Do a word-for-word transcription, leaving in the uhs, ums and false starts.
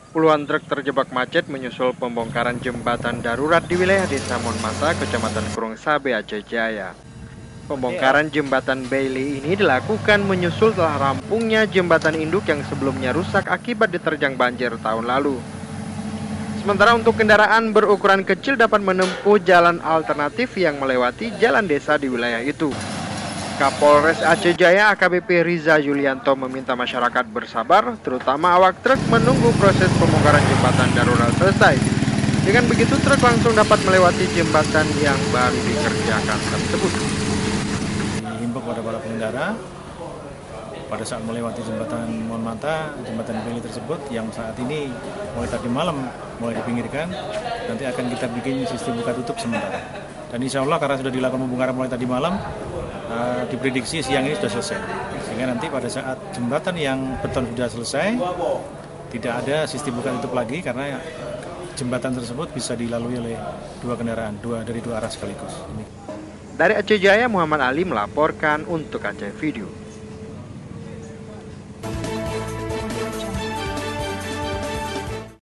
Puluhan truk terjebak macet menyusul pembongkaran jembatan darurat di wilayah Desa Monmata, Kecamatan Kurung Sabe, Aceh Jaya. Pembongkaran jembatan Bailey ini dilakukan menyusul telah rampungnya jembatan induk yang sebelumnya rusak akibat diterjang banjir tahun lalu. Sementara untuk kendaraan berukuran kecil dapat menempuh jalan alternatif yang melewati jalan desa di wilayah itu. Kapolres Aceh Jaya A K B P Riza Yulianto meminta masyarakat bersabar, terutama awak truk menunggu proses pembongkaran jembatan darurat selesai. Dengan begitu truk langsung dapat melewati jembatan yang baru dikerjakan tersebut. Dihimbau kepada para pengendara pada saat melewati jembatan Monmata, jembatan Bailey tersebut yang saat ini mulai tadi malam mulai dipinggirkan, nanti akan kita bikin sistem buka tutup sementara. Dan insya Allah karena sudah dilakukan pembongkaran mulai tadi malam, uh, diprediksi siang ini sudah selesai. Sehingga nanti pada saat jembatan yang beton sudah selesai, tidak ada sistem buka tutup lagi karena jembatan tersebut bisa dilalui oleh dua kendaraan, dua dari dua arah sekaligus. Dari Aceh Jaya, Muhammad Ali melaporkan untuk Aceh Video.